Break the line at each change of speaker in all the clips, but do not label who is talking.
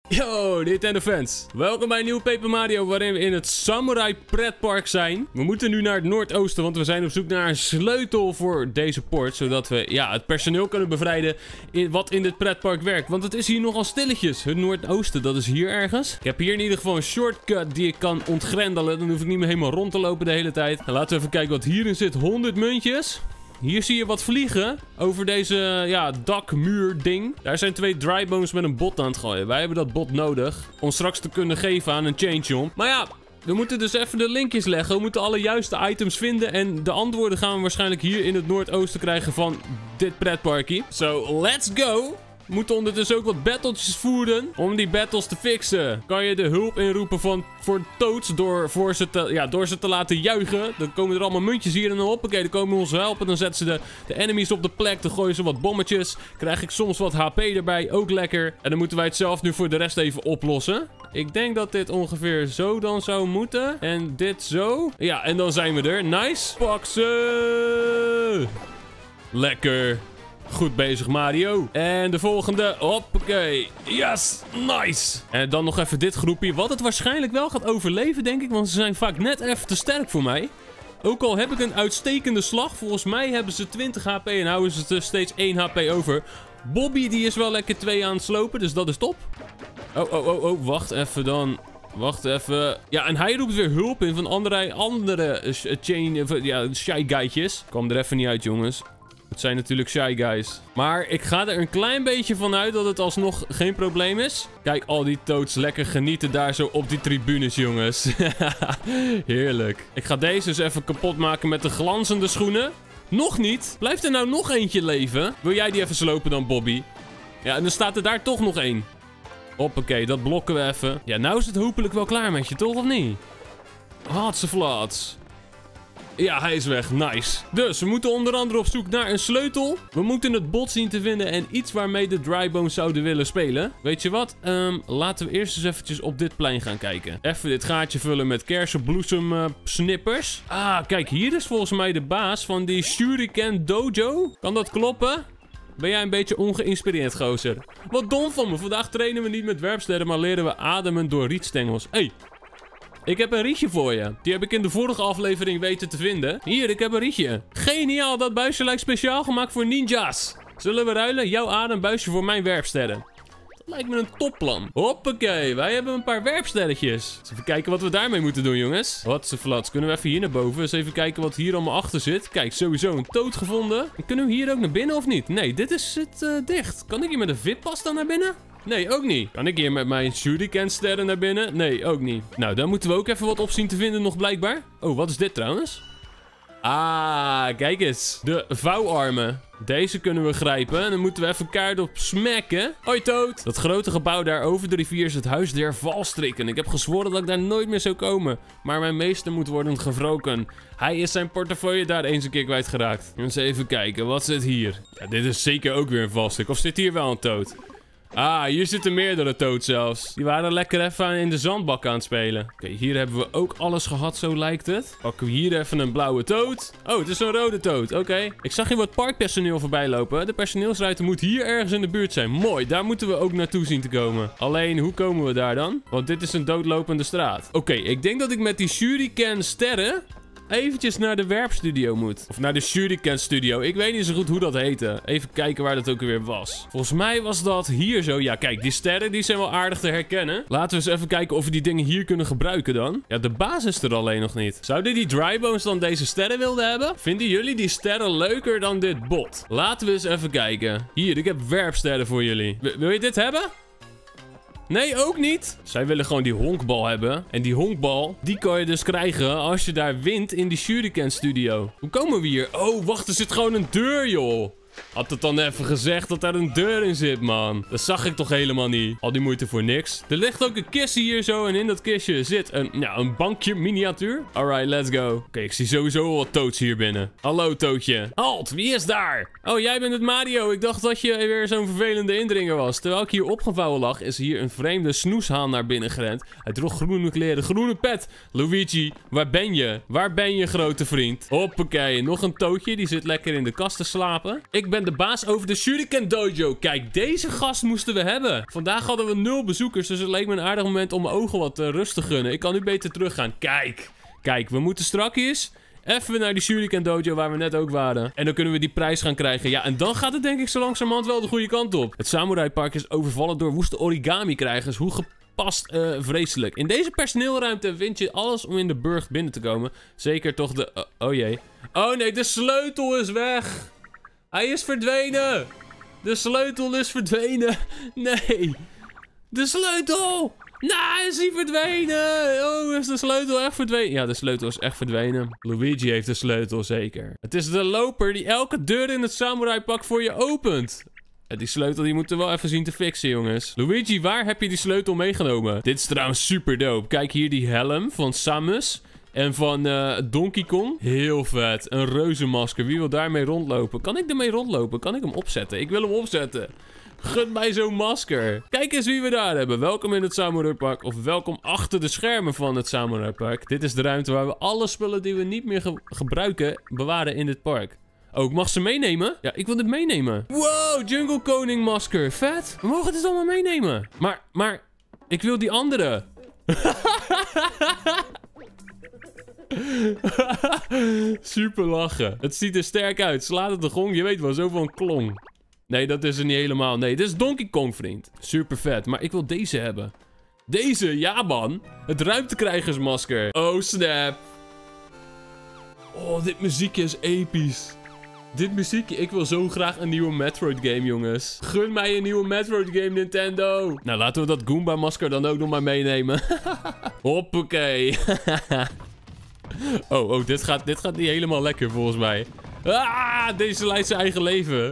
Yo, Nintendo fans. Welkom bij een nieuwe Paper Mario waarin we in het Samurai Pretpark zijn. We moeten nu naar het noordoosten, want we zijn op zoek naar een sleutel voor deze poort. Zodat we het personeel kunnen bevrijden wat in dit pretpark werkt. Want het is hier nogal stilletjes. Het noordoosten, dat is hier ergens. Ik heb hier in ieder geval een shortcut die ik kan ontgrendelen. Dan hoef ik niet meer helemaal rond te lopen de hele tijd. En laten we even kijken wat hierin zit. 100 muntjes. Hier zie je wat vliegen over deze dakmuur ding. Daar zijn 2 drybones met een bot aan het gooien. Wij hebben dat bot nodig om straks te kunnen geven aan een change-on. Maar ja, we moeten dus even de linkjes leggen. We moeten alle juiste items vinden. En de antwoorden gaan we waarschijnlijk hier in het noordoosten krijgen van dit pretparkie. So, let's go! We moeten ondertussen ook wat battletjes voeren. Om die battles te fixen kan je de hulp inroepen voor Toads door ze te laten juichen. Dan komen er allemaal muntjes hier en dan hoppakee. Dan komen we ons helpen. Dan zetten ze de enemies op de plek. Dan gooien ze wat bommetjes. Krijg ik soms wat HP erbij. Ook lekker. En dan moeten wij het zelf nu voor de rest even oplossen. Ik denk dat dit ongeveer zo dan zou moeten. En dit zo. Ja, en dan zijn we er. Nice. Pak ze. Lekker. Goed bezig, Mario. En de volgende. Hoppakee. Yes. Nice. En dan nog even dit groepje. Wat het waarschijnlijk wel gaat overleven, denk ik. Want ze zijn vaak net even te sterk voor mij. Ook al heb ik een uitstekende slag. Volgens mij hebben ze 20 HP en houden ze er steeds 1 HP over. Bobby, die is wel lekker 2 aan het slopen. Dus dat is top. Oh. Wacht even dan. Wacht even. Ja, en hij roept weer hulp in van andere shy guy'tjes. Ik kwam er even niet uit, jongens. Het zijn natuurlijk shy guys. Maar ik ga er een klein beetje van uit dat het alsnog geen probleem is. Kijk, al die Toads lekker genieten daar zo op die tribunes, jongens. Heerlijk. Ik ga deze eens even kapot maken met de glanzende schoenen. Nog niet. Blijft er nou nog eentje leven? Wil jij die even slopen dan, Bobby? Ja, en dan staat er daar toch nog 1. Hoppakee, dat blokken we even. Ja, nou is het hopelijk wel klaar met je, toch? Of niet? Hatseflats. Ja, hij is weg. Nice. Dus we moeten onder andere op zoek naar een sleutel. We moeten het bot zien te vinden en iets waarmee de drybones zouden willen spelen. Weet je wat? Laten we eerst eens eventjes op dit plein gaan kijken. Even dit gaatje vullen met kersenbloesem snippers. Ah, kijk, hier is volgens mij de baas van die Shuriken Dojo. Kan dat kloppen? Ben jij een beetje ongeïnspireerd, gozer? Wat dom van me. Vandaag trainen we niet met werpsterren, maar leren we ademen door rietstengels. Hey. Ik heb een rietje voor je. Die heb ik in de vorige aflevering weten te vinden. Hier, ik heb een rietje. Geniaal, dat buisje lijkt speciaal gemaakt voor ninja's. Zullen we ruilen? Jouw adembuisje voor mijn werpsterren. Dat lijkt me een topplan. Hoppakee, wij hebben een paar werpsterretjes. Eens even kijken wat we daarmee moeten doen, jongens. Hatseflats, kunnen we even hier naar boven? Eens even kijken wat hier allemaal achter zit. Kijk, sowieso een Toad gevonden. En kunnen we hier ook naar binnen of niet? Nee, dit is dicht. Kan ik hier met een VIP-pasta naar binnen? Nee, ook niet. Kan ik hier met mijn shuriken-sterren naar binnen? Nee, ook niet. Nou, dan moeten we ook even wat op zien te vinden nog blijkbaar. Oh, wat is dit trouwens? Ah, kijk eens. De vouwarmen. Deze kunnen we grijpen. En dan moeten we even kaart op smacken. Hoi, Toad. Dat grote gebouw daar over de rivier is het huis der valstrikken. Ik heb gezworen dat ik daar nooit meer zou komen. Maar mijn meester moet worden gewroken. Hij is zijn portefeuille daar eens een keer kwijtgeraakt. Eens even kijken. Wat zit hier? Ja, dit is zeker ook weer een valstrik. Of zit hier wel een Toad? Ah, hier zitten meerdere Toads zelfs. Die waren lekker even in de zandbak aan het spelen. Oké, hier hebben we ook alles gehad, zo lijkt het. Pakken we hier even een blauwe Toad. Oh, het is een rode Toad. Oké. Ik zag hier wat parkpersoneel voorbij lopen. De personeelsruimte moet hier ergens in de buurt zijn. Mooi, daar moeten we ook naartoe zien te komen. Alleen, hoe komen we daar dan? Want dit is een doodlopende straat. Oké, ik denk dat ik met die shuriken sterren eventjes naar de werpstudio moet. Of naar de Shuriken Studio. Ik weet niet zo goed hoe dat heette. Even kijken waar dat ook weer was. Volgens mij was dat hier zo. Ja, kijk, die sterren die zijn wel aardig te herkennen. Laten we eens even kijken of we die dingen hier kunnen gebruiken dan. Ja, de baas is er alleen nog niet. Zouden die drybones dan deze sterren wilden hebben? Vinden jullie die sterren leuker dan dit bot? Laten we eens even kijken. Hier, ik heb werpsterren voor jullie. Wil je dit hebben? Nee, ook niet. Zij willen gewoon die honkbal hebben. En die honkbal, die kan je dus krijgen als je daar wint in die Shuriken Studio. Hoe komen we hier? Oh, wacht, er zit gewoon een deur, joh. Had het dan even gezegd dat daar een deur in zit, man. Dat zag ik toch helemaal niet. Al die moeite voor niks. Er ligt ook een kistje hier zo. En in dat kistje zit een bankje miniatuur. Alright, let's go. Oké, ik zie sowieso al wat Toads hier binnen. Hallo, Toadje. Halt, wie is daar? Oh, jij bent het Mario. Ik dacht dat je weer zo'n vervelende indringer was. Terwijl ik hier opgevouwen lag, is hier een vreemde snoeshaan naar binnen gerend. Hij droeg groene kleren, groene pet. Luigi, waar ben je? Waar ben je, grote vriend? Hoppakee, nog een Toadje. Die zit lekker in de kast te slapen. Ik Ik ben de baas over de Shuriken Dojo. Kijk, deze gast moesten we hebben. Vandaag hadden we 0 bezoekers, dus het leek me een aardig moment om mijn ogen wat rust te gunnen. Ik kan nu beter teruggaan. Kijk, we moeten strakjes even naar die Shuriken Dojo waar we net ook waren. En dan kunnen we die prijs gaan krijgen. Ja, en dan gaat het denk ik zo langzamerhand wel de goede kant op. Het Samurai Park is overvallen door woeste origami-krijgers. Hoe gepast vreselijk. In deze personeelruimte vind je alles om in de burcht binnen te komen. Zeker toch de... oh jee. Oh nee, de sleutel is weg. Hij is verdwenen. De sleutel is verdwenen. Nee. De sleutel. Nou, is hij verdwenen? Oh, is de sleutel echt verdwenen? Ja, de sleutel is echt verdwenen. Luigi heeft de sleutel, zeker. Het is de loper die elke deur in het Samurai Park voor je opent. Die sleutel die moeten we wel even zien te fixen, jongens. Luigi, waar heb je die sleutel meegenomen? Dit is trouwens super dope. Kijk hier die helm van Samus en van Donkey Kong. Heel vet. Een reuzenmasker. Wie wil daarmee rondlopen? Kan ik ermee rondlopen? Kan ik hem opzetten? Ik wil hem opzetten. Gun mij zo'n masker. Kijk eens wie we daar hebben. Welkom in het Samurai Park. Of welkom achter de schermen van het Samurai Park. Dit is de ruimte waar we alle spullen die we niet meer gebruiken bewaren in dit park. Oh, ik mag ze meenemen? Ja, ik wil dit meenemen. Wow, Jungle Koning masker. Vet. We mogen dit allemaal meenemen. Maar, ik wil die andere. Super lachen. Het ziet er sterk uit. Slaat het de gong. Je weet wel, zo van klong. Nee, dat is er niet helemaal. Nee, dit is Donkey Kong, vriend. Super vet. Maar ik wil deze hebben. Deze? Ja, man. Het ruimtekrijgersmasker. Oh, snap. Oh, dit muziekje is episch. Dit muziekje. Ik wil zo graag een nieuwe Metroid game, jongens. Gun mij een nieuwe Metroid game, Nintendo. Nou, laten we dat Goomba-masker dan ook nog maar meenemen. Hoppakee. Oh, dit gaat niet helemaal lekker, volgens mij. Ah, deze leidt zijn eigen leven.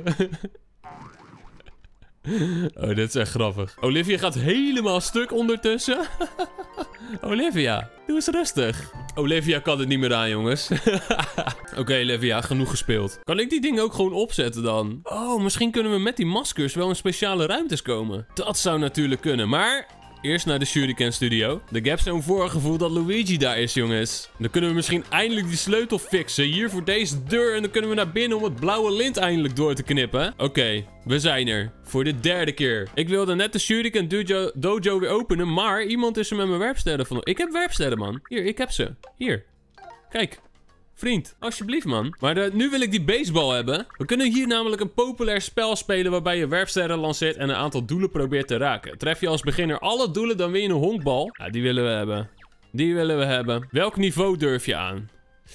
Oh, dit is echt grappig. Olivia gaat helemaal stuk ondertussen. Olivia, doe eens rustig. Olivia kan het niet meer aan, jongens. Oké, Olivia, genoeg gespeeld. Kan ik die dingen ook gewoon opzetten dan? Oh, misschien kunnen we met die maskers wel in speciale ruimtes komen. Dat zou natuurlijk kunnen, maar... Eerst naar de Shuriken Studio. De Gap zo'n voorgevoel dat Luigi daar is, jongens. Dan kunnen we misschien eindelijk die sleutel fixen. Hier voor deze deur. En dan kunnen we naar binnen om het blauwe lint eindelijk door te knippen. Oké, we zijn er. Voor de 3e keer. Ik wilde net de Shuriken Dojo weer openen. Maar iemand is er met mijn werpsterren van. Ik heb werpsterren, man. Hier, ik heb ze. Hier. Kijk. Vriend, alsjeblieft, man. Maar nu wil ik die baseball hebben. We kunnen hier namelijk een populair spel spelen waarbij je werpsterren lanceert en een aantal doelen probeert te raken. Tref je als beginner alle doelen, dan win je een honkbal. Ja, die willen we hebben. Die willen we hebben. Welk niveau durf je aan?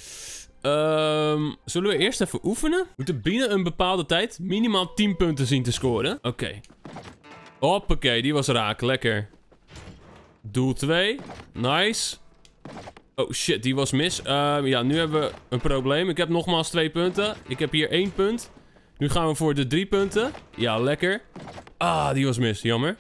Zullen we eerst even oefenen? We moeten binnen een bepaalde tijd minimaal 10 punten zien te scoren. Oké. Hoppakee, die was raak. Lekker. Doel 2. Nice. Oh shit, die was mis. Ja, nu hebben we een probleem. Ik heb nogmaals 2 punten. Ik heb hier 1 punt. Nu gaan we voor de 3 punten. Ja, lekker. Ah, die was mis. Jammer.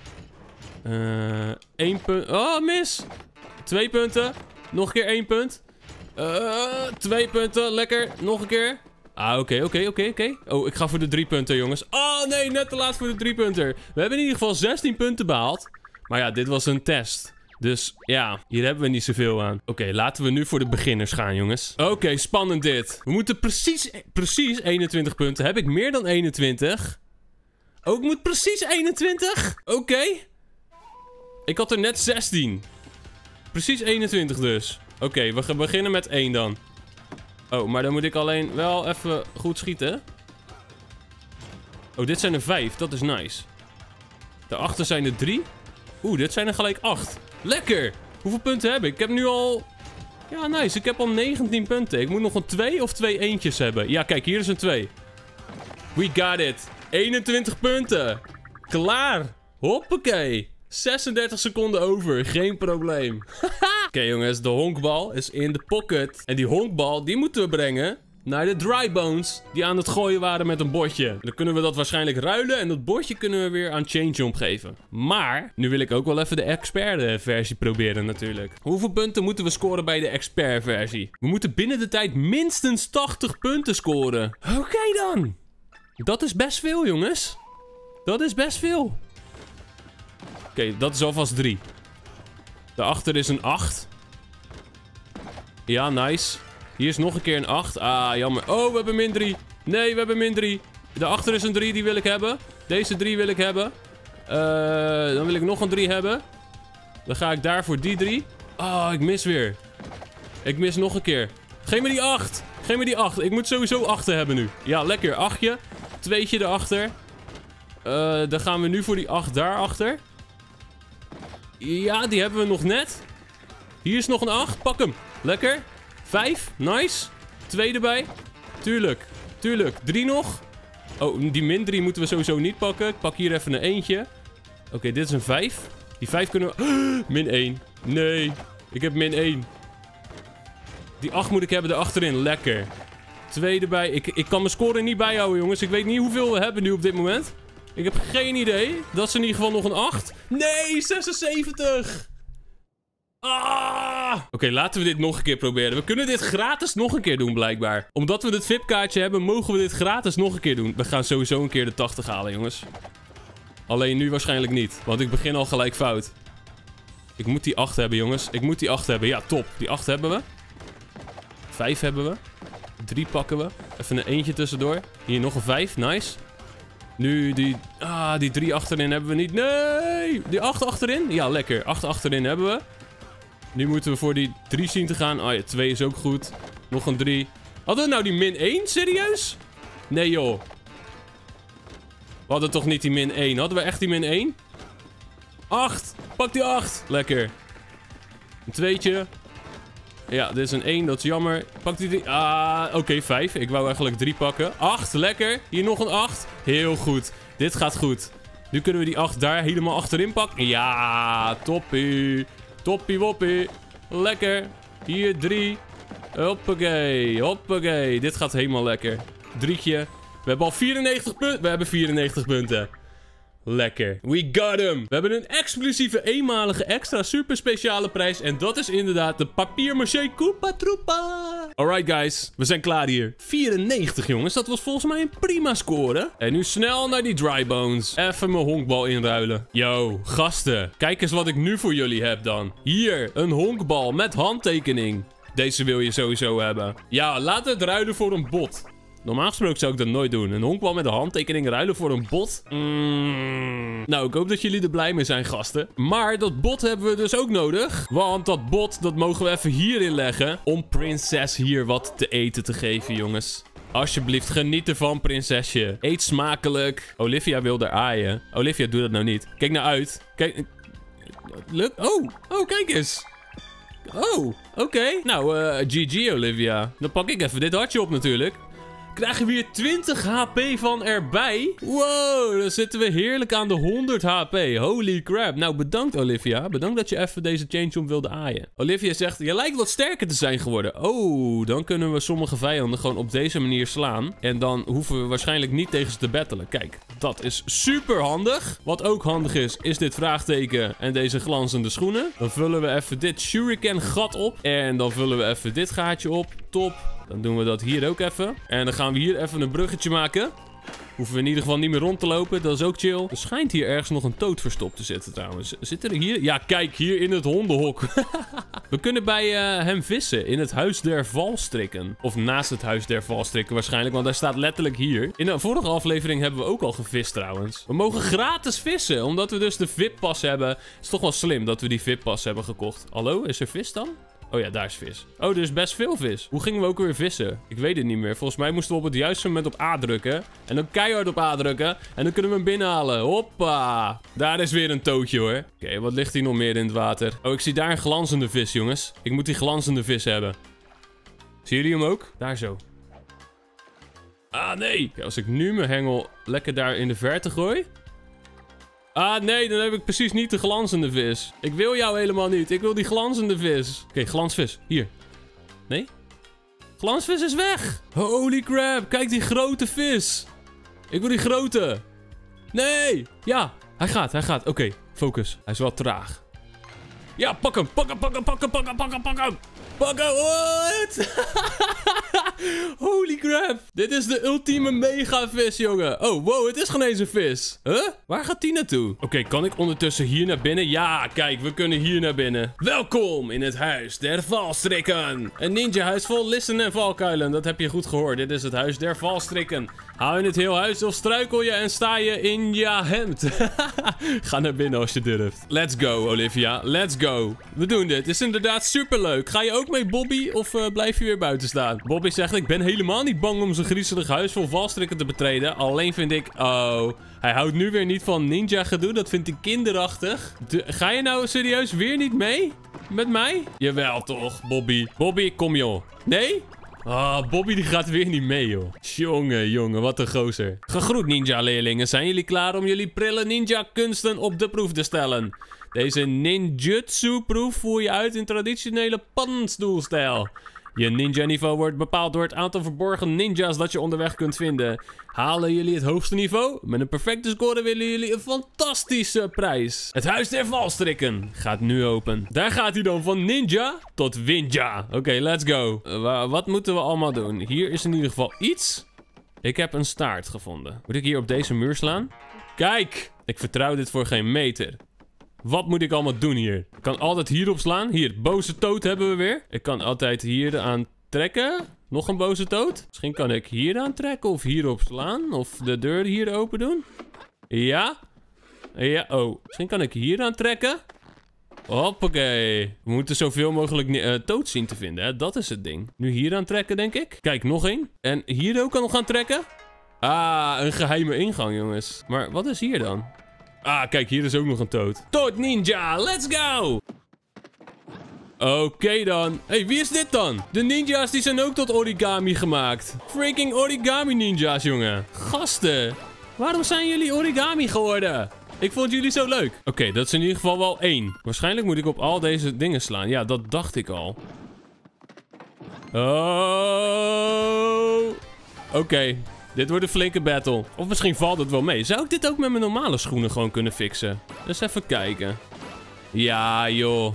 1 punt. Oh, mis. 2 punten. Nog een keer 1 punt. 2 punten. Lekker. Nog een keer. Ah, oké. Oh, ik ga voor de 3 punten, jongens. Oh, nee, net te laat voor de 3 punten. We hebben in ieder geval 16 punten behaald. Maar ja, dit was een test. Dus ja, hier hebben we niet zoveel aan. Oké, laten we nu voor de beginners gaan, jongens. Oké, spannend dit. We moeten precies 21 punten. Heb ik meer dan 21? Oh, ik moet precies 21? Oké. Ik had er net 16. Precies 21 dus. Oké, we gaan beginnen met 1 dan. Oh, maar dan moet ik alleen wel even goed schieten. Oh, dit zijn er 5. Dat is nice. Daarachter zijn er 3. Oeh, dit zijn er gelijk 8. Lekker! Hoeveel punten heb ik? Ik heb nu al... Ja, nice. Ik heb al 19 punten. Ik moet nog een 2 of 2 eentjes hebben. Ja, kijk, hier is een 2. We got it. 21 punten. Klaar. Hoppakee. 36 seconden over. Geen probleem. Oké, jongens. De honkbal is in de pocket. En die honkbal, die moeten we brengen naar de Dry Bones, die aan het gooien waren met een bordje. Dan kunnen we dat waarschijnlijk ruilen en dat bordje kunnen we weer aan Change Jump geven. Maar, nu wil ik ook wel even de expert versie proberen natuurlijk. Hoeveel punten moeten we scoren bij de expert versie? We moeten binnen de tijd minstens 80 punten scoren. Oké dan. Dat is best veel, jongens. Dat is best veel. Oké, dat is alvast 3. Daarachter is een 8. Ja, nice. Hier is nog een keer een 8. Ah, jammer. Oh, we hebben min 3. Nee, we hebben min 3. Daarachter is een 3, die wil ik hebben. Deze 3 wil ik hebben. Dan wil ik nog een 3 hebben. Dan ga ik daar voor die 3. Oh, ik mis weer. Ik mis nog een keer. Geef me die 8. Geef me die 8. Ik moet sowieso 8 hebben nu. Ja, lekker. 8'tje. 2'tje erachter. Dan gaan we nu voor die 8 daarachter. Ja, die hebben we nog net. Hier is nog een 8. Pak hem. Lekker. 5. Nice. 2 erbij. Tuurlijk. Tuurlijk. 3 nog. Oh, die min 3 moeten we sowieso niet pakken. Ik pak hier even een eentje. Oké, dit is een 5. Die 5 kunnen we... min 1. Nee. Ik heb min 1. Die 8 moet ik hebben erachterin. Lekker. 2 erbij. Ik kan mijn score niet bijhouden, jongens. Ik weet niet hoeveel we hebben nu op dit moment. Ik heb geen idee. Dat is in ieder geval nog een 8. Nee, 76. Ah! Oké, laten we dit nog een keer proberen. We kunnen dit gratis nog een keer doen, blijkbaar. Omdat we dit VIP-kaartje hebben, mogen we dit gratis nog een keer doen. We gaan sowieso een keer de 80 halen, jongens. Alleen nu waarschijnlijk niet. Want ik begin al gelijk fout. Ik moet die 8 hebben, jongens. Ik moet die 8 hebben. Ja, top. Die 8 hebben we. 5 hebben we. 3 pakken we. Even een eentje tussendoor. Hier nog een 5. Nice. Nu die... Ah, die 3 achterin hebben we niet. Nee! Die 8 achterin? Ja, lekker. 8 achterin hebben we. Nu moeten we voor die 3 zien te gaan. Oh ja, 2 is ook goed. Nog een 3. Hadden we nou die min 1? Serieus? Nee, joh. We hadden toch niet die min 1? Hadden we echt die min 1? 8. Pak die 8. Lekker. Een 2'tje. Ja, dit is een 1. Dat is jammer. Pak die 3. Ah, oké, 5. Ik wou eigenlijk 3 pakken. 8. Lekker. Hier nog een 8. Heel goed. Dit gaat goed. Nu kunnen we die 8 daar helemaal achterin pakken. Ja, toppie. Toppie woppie. Lekker. Hier 3. Hoppakee. Hoppakee. Dit gaat helemaal lekker. 3'tje. We hebben al 94 punten. We hebben 94 punten. Lekker. We got him. We hebben een exclusieve eenmalige extra super speciale prijs. En dat is inderdaad de papier-maché Koopa Troopa. Alright guys. We zijn klaar hier. 94 jongens. Dat was volgens mij een prima score. En nu snel naar die dry bones. Even mijn honkbal inruilen. Yo, gasten. Kijk eens wat ik nu voor jullie heb dan. Hier, een honkbal met handtekening. Deze wil je sowieso hebben. Ja, laten we het ruilen voor een bot. Normaal gesproken zou ik dat nooit doen. Een honkbal met een handtekening ruilen voor een bot? Nou, ik hoop dat jullie er blij mee zijn, gasten. Maar dat bot hebben we dus ook nodig. Want dat bot, dat mogen we even hierin leggen. Om prinses hier wat te eten te geven, jongens. Alsjeblieft, geniet ervan, prinsesje. Eet smakelijk. Olivia wil er aaien. Olivia, doe dat nou niet. Kijk nou uit. Kijk. Oh, kijk eens. Oh, oké. Nou, GG, Olivia. Dan pak ik even dit hartje op natuurlijk. Krijgen we hier 20 HP van erbij. Wow, dan zitten we heerlijk aan de 100 HP. Holy crap. Nou, bedankt Olivia. Bedankt dat je even deze Chain Chomp wilde aaien. Olivia zegt, je lijkt wat sterker te zijn geworden. Oh, dan kunnen we sommige vijanden gewoon op deze manier slaan. En dan hoeven we waarschijnlijk niet tegen ze te battelen. Kijk, dat is super handig. Wat ook handig is, is dit vraagteken en deze glanzende schoenen. Dan vullen we even dit shuriken gat op. En dan vullen we even dit gaatje op. Top. Dan doen we dat hier ook even. En dan gaan we hier even een bruggetje maken. Hoeven we in ieder geval niet meer rond te lopen. Dat is ook chill. Er schijnt hier ergens nog een toad verstopt te zitten trouwens. Zit er hier? Ja, kijk. Hier in het hondenhok. We kunnen bij hem vissen. In het huis der valstrikken. Of naast het huis der valstrikken waarschijnlijk. Want hij staat letterlijk hier. In de vorige aflevering hebben we ook al gevist trouwens. We mogen gratis vissen. Omdat we dus de VIP-pas hebben. Het is toch wel slim dat we die VIP-pas hebben gekocht. Hallo? Is er vis dan? Oh ja, daar is vis. Oh, er is best veel vis. Hoe gingen we ook weer vissen? Ik weet het niet meer. Volgens mij moesten we op het juiste moment op A drukken. En dan keihard op A drukken. En dan kunnen we hem binnenhalen. Hoppa. Daar is weer een tootje hoor. Oké, wat ligt hier nog meer in het water? Oh, ik zie daar een glanzende vis, jongens. Ik moet die glanzende vis hebben. Zien jullie hem ook? Daar zo. Ah, nee. Oké, als ik nu mijn hengel lekker daar in de verte gooi. Ah, nee, dan heb ik precies niet de glanzende vis. Ik wil jou helemaal niet. Ik wil die glanzende vis. Oké, glansvis. Hier. Nee? Glansvis is weg. Holy crap. Kijk die grote vis. Ik wil die grote. Nee. Ja, hij gaat. Oké, focus. Hij is wel traag. Ja, pak hem. Pak hem, pak hem, pak hem, pak hem, pak hem, pak hem. Pak hem, what? Holy crap. Dit is de ultieme mega vis, jongen. Oh, wow, het is geen eens een vis. Huh? Waar gaat die naartoe? Oké, kan ik ondertussen hier naar binnen? Ja, kijk, we kunnen hier naar binnen. Welkom in het huis der valstrikken. Een ninja huis vol listen en valkuilen. Dat heb je goed gehoord. Dit is het huis der valstrikken. Hou in het heel huis of struikel je en sta je in je hemd. Ga naar binnen als je durft. Let's go, Olivia. Let's go. We doen dit. Het is inderdaad superleuk. Ga je ook mee, Bobby? Of blijf je weer buiten staan? Bobby zegt, ik ben helemaal niet bang om zijn griezelig huis vol valstrikken te betreden. Alleen vind ik... Oh, hij houdt nu weer niet van ninja gedoe. Dat vindt hij kinderachtig. Ga je nou serieus weer niet mee? Met mij? Jawel toch, Bobby. Bobby, kom joh. Nee? Ah, Bobby die gaat weer niet mee, joh. Jongen, wat een gozer. Gegroet, ninja-leerlingen. Zijn jullie klaar om jullie prille ninja-kunsten op de proef te stellen? Deze ninjutsu-proef voer je uit in traditionele paddenstoelstijl. Je ninja-niveau wordt bepaald door het aantal verborgen ninja's dat je onderweg kunt vinden. Halen jullie het hoogste niveau? Met een perfecte score willen jullie een fantastische prijs. Het huis der valstrikken gaat nu open. Daar gaat hij dan, van ninja tot winja. Oké, let's go. Wat moeten we allemaal doen? Hier is in ieder geval iets. Ik heb een staart gevonden. Moet ik hier op deze muur slaan? Kijk, ik vertrouw dit voor geen meter. Wat moet ik allemaal doen hier? Ik kan altijd hierop slaan. Hier, boze toad hebben we weer. Ik kan altijd hier aan trekken. Nog een boze toad. Misschien kan ik hier aan trekken of hierop slaan. Of de deur hier open doen. Ja. Ja, oh. Misschien kan ik hier aan trekken. Hoppakee. We moeten zoveel mogelijk toads zien te vinden, hè. Dat is het ding. Nu hier aan trekken, denk ik. Kijk, nog één. En hier ook kan nog gaan trekken. Ah, een geheime ingang, jongens. Maar wat is hier dan? Ah, kijk, hier is ook nog een toad. Toad Ninja, let's go! Oké dan. Hey, wie is dit dan? De ninja's die zijn ook tot origami gemaakt. Freaking origami ninja's, jongen. Gasten, waarom zijn jullie origami geworden? Ik vond jullie zo leuk. Oké, dat is in ieder geval wel 1. Waarschijnlijk moet ik op al deze dingen slaan. Ja, dat dacht ik al. Oh. Oké. Dit wordt een flinke battle. Of misschien valt het wel mee. Zou ik dit ook met mijn normale schoenen gewoon kunnen fixen? Dus even kijken. Ja, joh.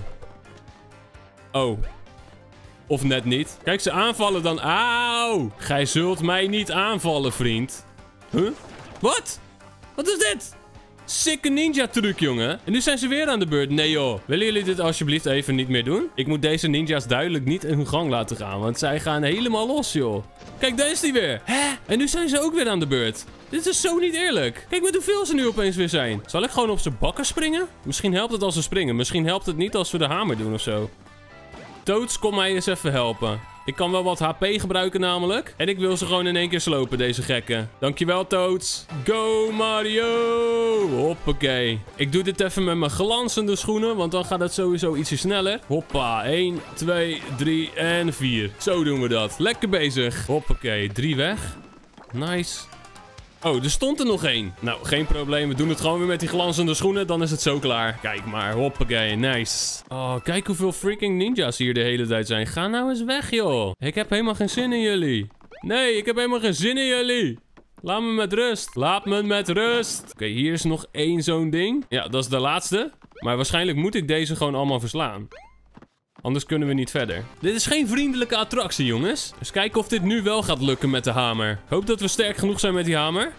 Oh. Of net niet. Kijk, ze aanvallen dan. Auw. Gij zult mij niet aanvallen, vriend. Huh? Wat? Wat is dit? Sikke ninja truc, jongen. En nu zijn ze weer aan de beurt. Nee, joh. Willen jullie dit alsjeblieft even niet meer doen? Ik moet deze ninja's duidelijk niet in hun gang laten gaan. Want zij gaan helemaal los, joh. Kijk, daar is die weer. Hè? En nu zijn ze ook weer aan de beurt. Dit is zo niet eerlijk. Kijk met hoeveel ze nu opeens weer zijn. Zal ik gewoon op zijn bakken springen? Misschien helpt het als ze springen. Misschien helpt het niet als we de hamer doen of zo. Toads, kom mij eens even helpen. Ik kan wel wat HP gebruiken namelijk. En ik wil ze gewoon in één keer slopen, deze gekken. Dankjewel, Toads. Go, Mario! Hoppakee. Ik doe dit even met mijn glanzende schoenen, want dan gaat het sowieso ietsje sneller. Hoppa. 1, 2, 3 en 4. Zo doen we dat. Lekker bezig. Hoppakee. 3 weg. Nice. Oh, er stond er nog 1. Nou, geen probleem. We doen het gewoon weer met die glanzende schoenen. Dan is het zo klaar. Kijk maar. Hoppakee. Nice. Oh, kijk hoeveel freaking ninja's hier de hele tijd zijn. Ga nou eens weg, joh. Ik heb helemaal geen zin in jullie. Nee, ik heb helemaal geen zin in jullie. Laat me met rust. Laat me met rust. Oké, hier is nog 1 zo'n ding. Ja, dat is de laatste. Maar waarschijnlijk moet ik deze gewoon allemaal verslaan. Anders kunnen we niet verder. Dit is geen vriendelijke attractie, jongens. Dus kijken of dit nu wel gaat lukken met de hamer. Ik hoop dat we sterk genoeg zijn met die hamer.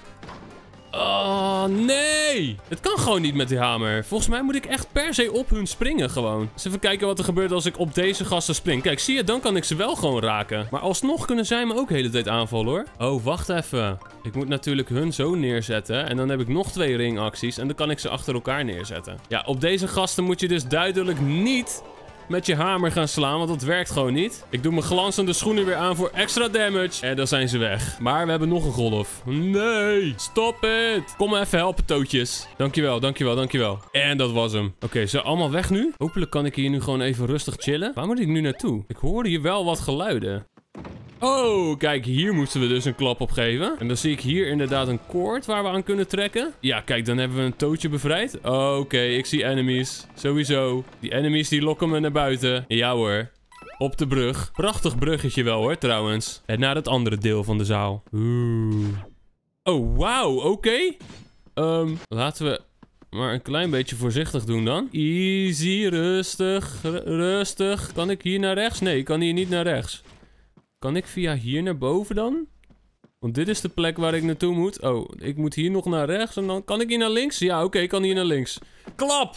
Oh, nee. Het kan gewoon niet met die hamer. Volgens mij moet ik echt per se op hun springen gewoon. Dus even kijken wat er gebeurt als ik op deze gasten spring. Kijk, zie je? Dan kan ik ze wel gewoon raken. Maar alsnog kunnen zij me ook de hele tijd aanvallen, hoor. Oh, wacht even. Ik moet natuurlijk hun zo neerzetten. En dan heb ik nog 2 ringacties. En dan kan ik ze achter elkaar neerzetten. Ja, op deze gasten moet je dus duidelijk niet met je hamer gaan slaan, want dat werkt gewoon niet. Ik doe mijn glanzende schoenen weer aan voor extra damage. En dan zijn ze weg. Maar we hebben nog een golf. Nee, stop het. Kom me even helpen, tootjes. Dankjewel, dankjewel, dankjewel. En dat was hem. Oké, ze allemaal weg nu? Hopelijk kan ik hier nu gewoon even rustig chillen. Waar moet ik nu naartoe? Ik hoorde hier wel wat geluiden. Oh, kijk, hier moesten we dus een klap op geven. En dan zie ik hier inderdaad een koord waar we aan kunnen trekken. Ja, kijk, dan hebben we een tootje bevrijd. Oké, ik zie enemies. Sowieso. Die enemies die lokken me naar buiten. Ja hoor. Op de brug. Prachtig bruggetje wel hoor, trouwens. En naar het andere deel van de zaal. Oeh. Oh, wauw. Oké. Laten we maar een klein beetje voorzichtig doen dan. Easy, rustig, rustig. Kan ik hier naar rechts? Nee, ik kan hier niet naar rechts. Kan ik via hier naar boven dan? Want dit is de plek waar ik naartoe moet. Oh, ik moet hier nog naar rechts en dan... Kan ik hier naar links? Ja, oké, ik kan hier naar links. Klap!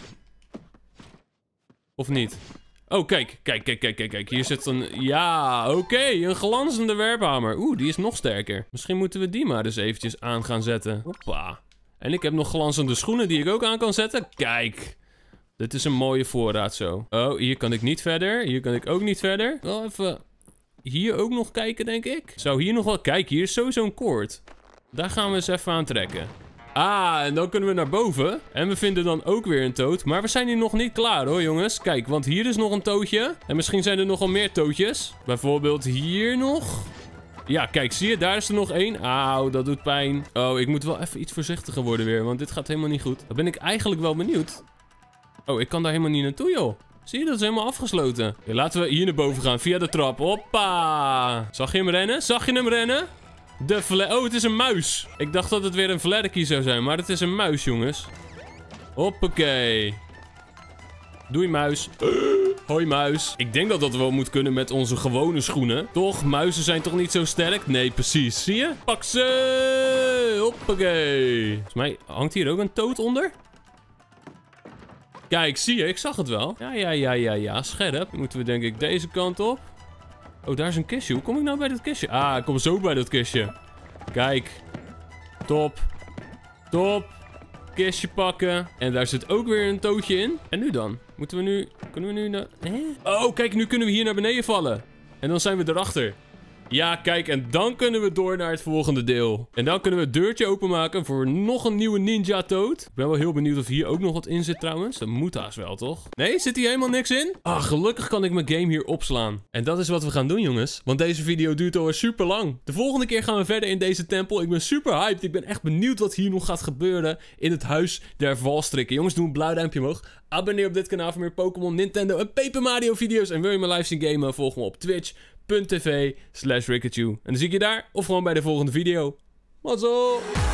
Of niet? Oh, kijk. Kijk. Hier zit een... Ja, oké. Een glanzende werphamer. Oeh, die is nog sterker. Misschien moeten we die maar eens eventjes aan gaan zetten. Hoppa. En ik heb nog glanzende schoenen die ik ook aan kan zetten. Kijk. Dit is een mooie voorraad zo. Oh, hier kan ik niet verder. Hier kan ik ook niet verder. Wel even... Hier ook nog kijken, denk ik. Zou hier nog wel... Kijk, hier is sowieso een koord. Daar gaan we eens even aan trekken. Ah, en dan kunnen we naar boven. En we vinden dan ook weer een toad. Maar we zijn hier nog niet klaar hoor, jongens. Kijk, want hier is nog een toadje. En misschien zijn er nogal meer toadjes. Bijvoorbeeld hier nog. Ja, kijk, zie je? Daar is er nog één. Auw, dat doet pijn. Oh, ik moet wel even iets voorzichtiger worden weer. Want dit gaat helemaal niet goed. Dan ben ik eigenlijk wel benieuwd. Oh, ik kan daar helemaal niet naartoe, joh. Zie je, dat is helemaal afgesloten. Ja, laten we hier naar boven gaan, via de trap. Hoppa. Zag je hem rennen? Zag je hem rennen? Oh, het is een muis. Ik dacht dat het weer een vlerkie zou zijn, maar het is een muis, jongens. Hoppakee. Doei, muis. Hoi, muis. Ik denk dat dat wel moet kunnen met onze gewone schoenen. Toch? Muizen zijn toch niet zo sterk? Nee, precies. Zie je? Pak ze. Hoppakee. Volgens mij hangt hier ook een toad onder. Kijk, zie je? Ik zag het wel. Ja. Scherp. Moeten we denk ik deze kant op. Oh, daar is een kistje. Hoe kom ik nou bij dat kistje? Ah, ik kom zo bij dat kistje. Kijk. Top. Top. Kistje pakken. En daar zit ook weer een tootje in. En nu dan? Moeten we nu... Kunnen we nu naar... Oh, kijk, nu kunnen we hier naar beneden vallen. En dan zijn we erachter. Ja, kijk, en dan kunnen we door naar het volgende deel. En dan kunnen we het deurtje openmaken voor nog een nieuwe Ninja Toad. Ik ben wel heel benieuwd of hier ook nog wat in zit trouwens. Dat moet haast wel, toch? Nee, zit hier helemaal niks in? Ah, gelukkig kan ik mijn game hier opslaan. En dat is wat we gaan doen, jongens. Want deze video duurt alweer super lang. De volgende keer gaan we verder in deze tempel. Ik ben super hyped. Ik ben echt benieuwd wat hier nog gaat gebeuren in het huis der valstrikken. Jongens, doe een blauw duimpje omhoog. Abonneer op dit kanaal voor meer Pokémon, Nintendo en Paper Mario video's. En wil je me live zien gamen? Volg me op twitch.tv/Rikachu. En dan zie ik je daar of gewoon bij de volgende video. Mazzel!